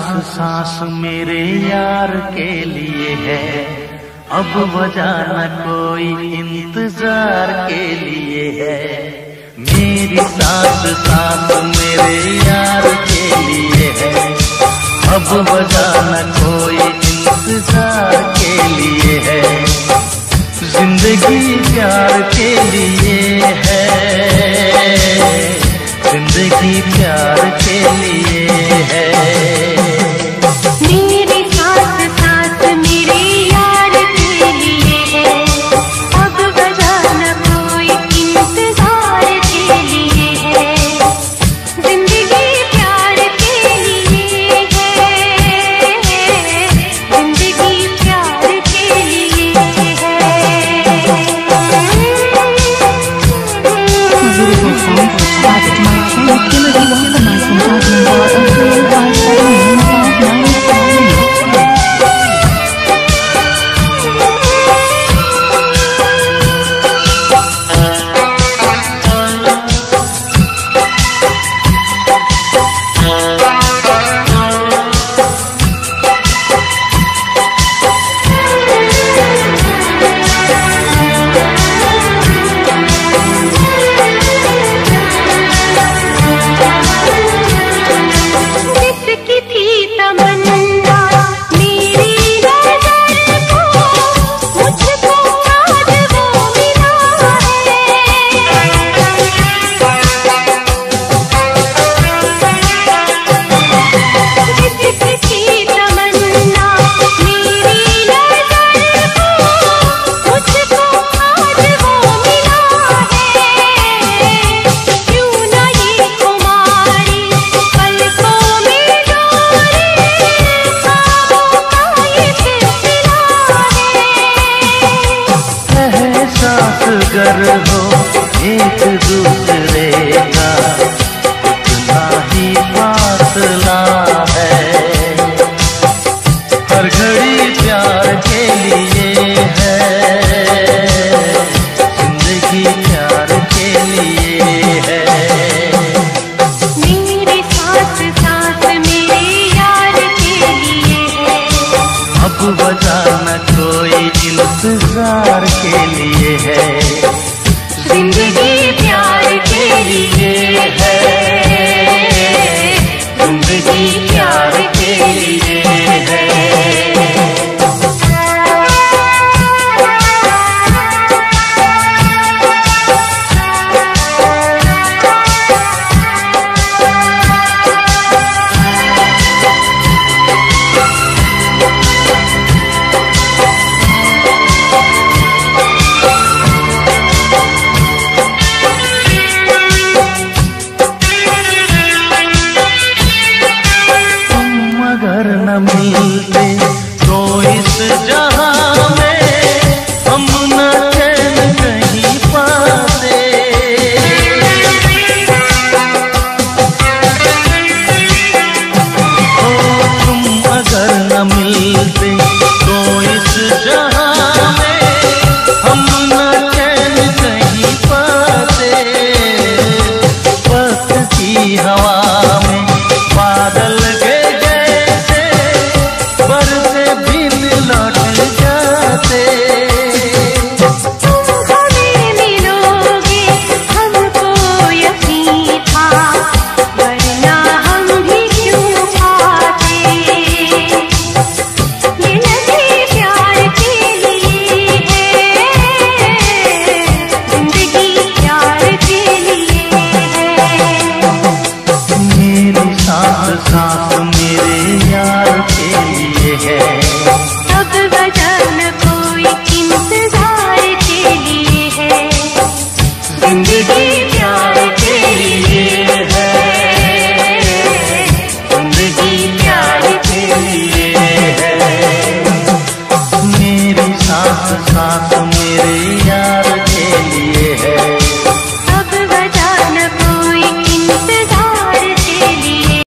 सांस मेरे यार के लिए है, अब वजह न कोई इंतजार के लिए है। मेरी सांस मेरे यार के लिए है, अब वजह न कोई इंतजार के लिए है। जिंदगी प्यार के लिए है, जिंदगी प्यार के लिए है। मेरी सांस मेरे यार के लिए है, अब वजह न कोई इंतजार के लिए है। जिंदगी प्यार के लिए है, जिंदगी प्यार के लिए है। अगर हो एक दूसरे का उतना ही फासला है, हर घड़ी प्यार के लिए है, जिंदगी प्यार के लिए है। मेरी सांस मेरे यार के लिए है, अब वजह न कोई इंतजार के लिए है। जिंदगी प्यार के लिए है, जिंदगी प्यार के लिए है। अगर न मिलते तो इस जहां में हम न चैन कहीं पाते। ओ तुम अगर न मिलते तो इस जहां में हम न चैन कहीं पाते। वक्त की हवा में बादल सांस